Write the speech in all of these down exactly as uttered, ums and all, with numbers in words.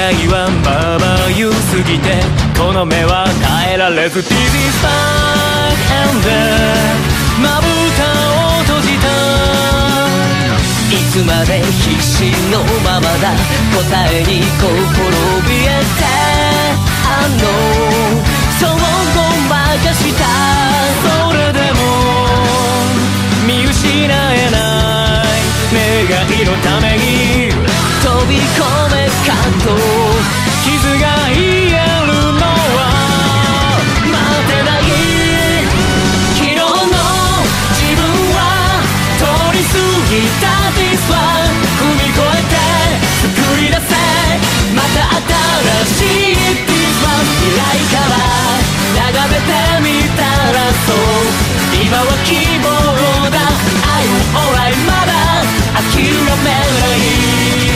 界はまばゆすぎてこの目は耐えられず ティービー スパーク and まぶたを閉じたいつまで必死のままだ答えに心怯えてあのそうごまかしたそれでも見失えない願いのために飛び込めかと傷が癒えるのは待てない昨日の自分は通り過ぎた This one 踏み越えて作り出せまた新しい This one 未来から眺めてみたらそう今は希望だ I'm alright まだ諦めない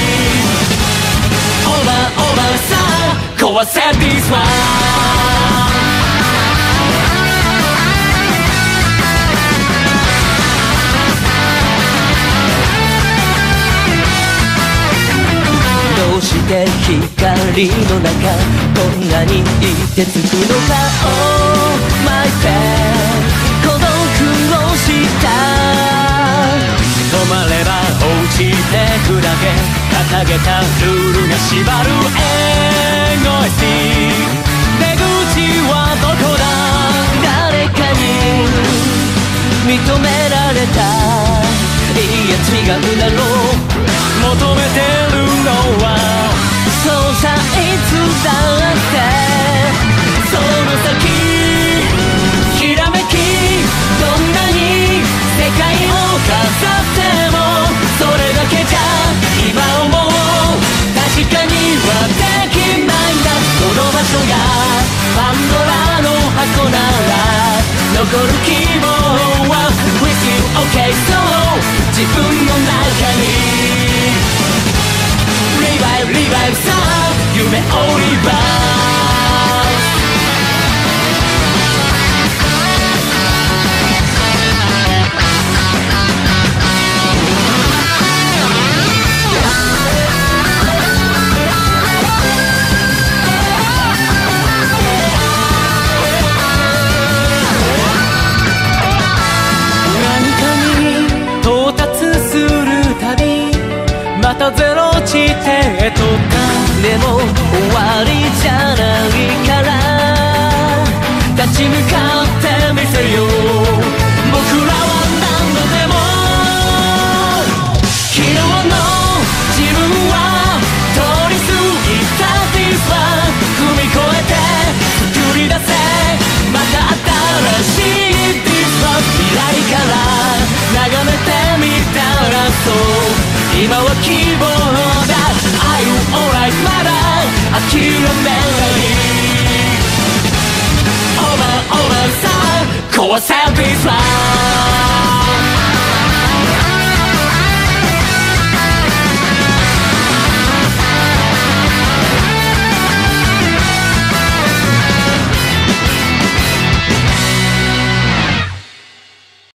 オーバーオーバーさ壊せ This oneどうして光の中こんなにいてつくのか Oh my friend 孤独をした止まれば落ちてくだけ掲げたルールが縛るエゴイスティ出口はどこだ誰かに認められたいいや違うだろう求めてるのはそうさいつだってその先ひらめきどんなに世界を飾ってもそれだけじゃ今思う確かにはできないんだこの場所がパンドラの箱なら残る希望は With you okay so 自分の中にリバイブリバイブさ夢をリバイブまたゼロ地点へとかでも終わりじゃないから立ち向かってみせよう僕らは何度でも昨日の自分は通り過ぎた This one 踏み越えて作り出せまた新しい This one 未来から眺めてみたらそう今は希望だ Are you alright まだ諦めないオーバーオーバーさ壊せ This one